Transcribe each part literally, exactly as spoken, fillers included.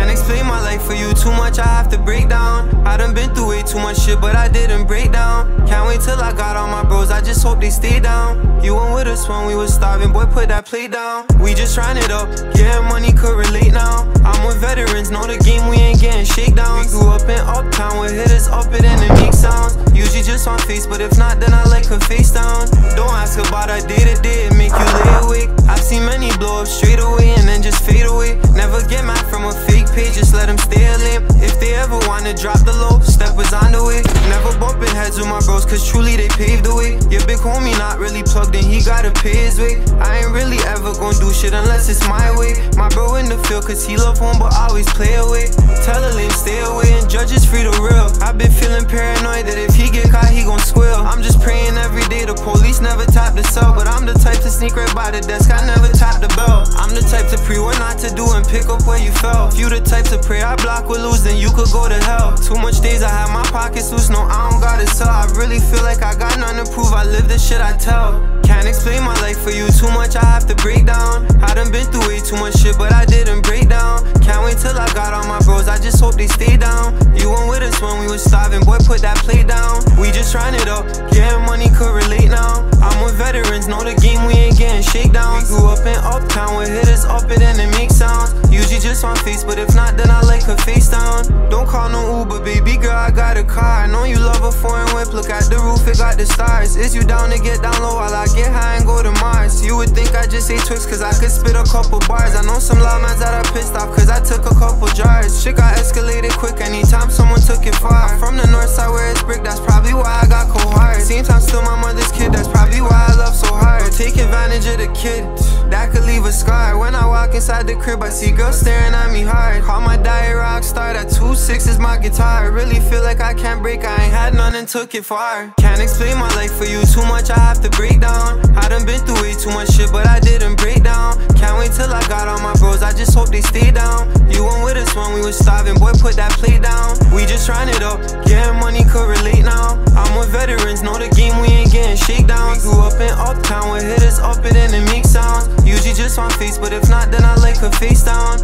Can't explain my life for you too much, I have to break down. I done been through way too much shit, but I didn't break down. Can't wait till I got all my bros, I just hope they stay down. You weren't with us when we was starving, boy, put that plate down. We just trying it up, yeah, money could relate now. I'm with veterans, know the game, we ain't getting shakedowns. We grew up in Uptown, with hitters up it and it makes sounds. Usually just on face, but if not, then I like her face down. Don't ask about our day to day, it make you lay awake. I've seen many blow up straight away and then just fade away. Never get mad from a fake page, just let them stay a lame. If they ever wanna drop the low, step was on the way. Never bumping heads with my bros, cause truly they paved the way. Your big homie not really plugged in, he gotta pay his way. I ain't really ever gon' do shit unless it's my way. My bro in the field, cause he love home but always play away. Tell a lame stay away and judges free the real. I've been feeling paranoid that if he get caught he gon' squeal. I'm just praying every day the police never tap the cell, but I'm the type to sneak right by the desk, I never tap the bell. I'm the type to pre what not to do and pick up where you fell. If you the type to pray I block will lose, then you could go to hell. Too much days I have my pockets loose, no I don't gotta sell. I really feel like I got nothing to prove, I live the shit I tell. Can't explain my life for you too much, I have to break down. I done been through way too much shit, but I didn't break down. Can't wait till I got all my bros, I just hope they stay down. You weren't with us when we was starving, boy, put that plate down. We just trying it up, yeah, money could relate now. I'm with veterans, know the game, we ain't getting shakedowns. Grew up in Uptown, with hitters up it and it makes sounds. Usually just on face, but if not, then I like her face down. Don't call no Uber, baby girl, I got a car. I know you love a foreign whip, look at the roof, it got the stars. Is you down to get down low while I get high and go to Mars? You would think I just ate Twix, cause I could spit a couple bars. I know some lawmans that are pissed off, cause I took a couple jars. Shit got escalated quick anytime someone took it far. I'm from the north side where it's brick, that's probably why I got cold hard. Same time still my mother's kid, that's probably why I love so hard. Take advantage of the kid, that could leave a scar. When I walk inside the crib, I see girls staring at me hard. Call my diet rock star, that two six is my guitar. I really feel like I can't break, I ain't had none and took it far. Can't explain my life for you too much, I have to break down. I done been through way too much shit, but I didn't break down. Can't wait till I got all my bros, I just hope they stay down. You weren't with us when we was starving, boy, put that plate down. We just trying it up, yeah, money could relate now. I'm with veterans, know the game, we ain't getting shakedowns. Grew up in Uptown, with hitters up it and it makes sounds. Usually just on face, but if not, then I like her face down.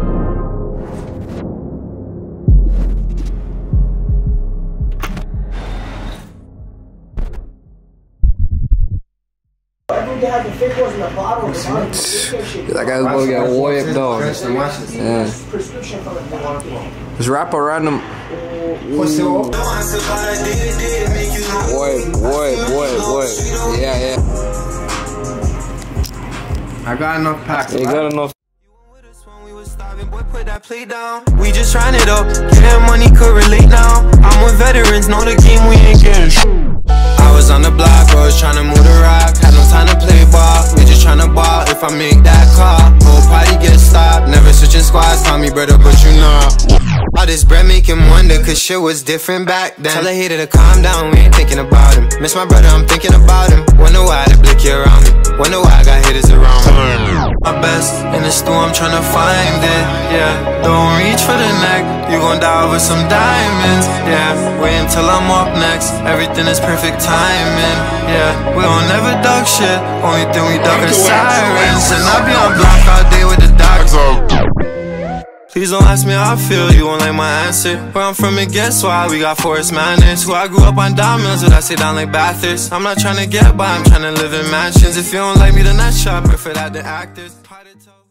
They had the fake ones in the bottle. That guy's gonna get wiped though. Yeah. Just wrap around him. Wipe, wipe, wipe, wipe. Yeah, yeah. I got enough packs. You got enough. Boy, put that plate down. We just trying it up, yeah, money could relate now. I'm with veterans, know the game, we ain't getting. I was on the block, bros trying to move the rock. Had no time to play ball, we just trying to ball. If I make that call, whole party get stopped. Never switching squads, call me brother, but you know all this bread make him wonder, cause shit was different back then. Tell a hater to calm down, we ain't thinking about him. Miss my brother, I'm thinking about him. Wonder why the blick here around me. Wonder why I got haters around me. My best in the store, I'm trying to find it. Yeah, don't reach for the neck, you gon' die over some diamonds. Yeah, wait until I'm up next, everything is perfect timing. Yeah, we don't never duck shit, only thing we duck are sirens. And I be on block all day with the doctor. Please don't ask me how I feel, you won't like my answer. Where I'm from it gets wild, we got forest madness. Who I grew up on diamonds, but I stay down like Bathurst. I'm not trying to get by, I'm trying to live in mansions. If you don't like me, then that's shot, prefer that to actors.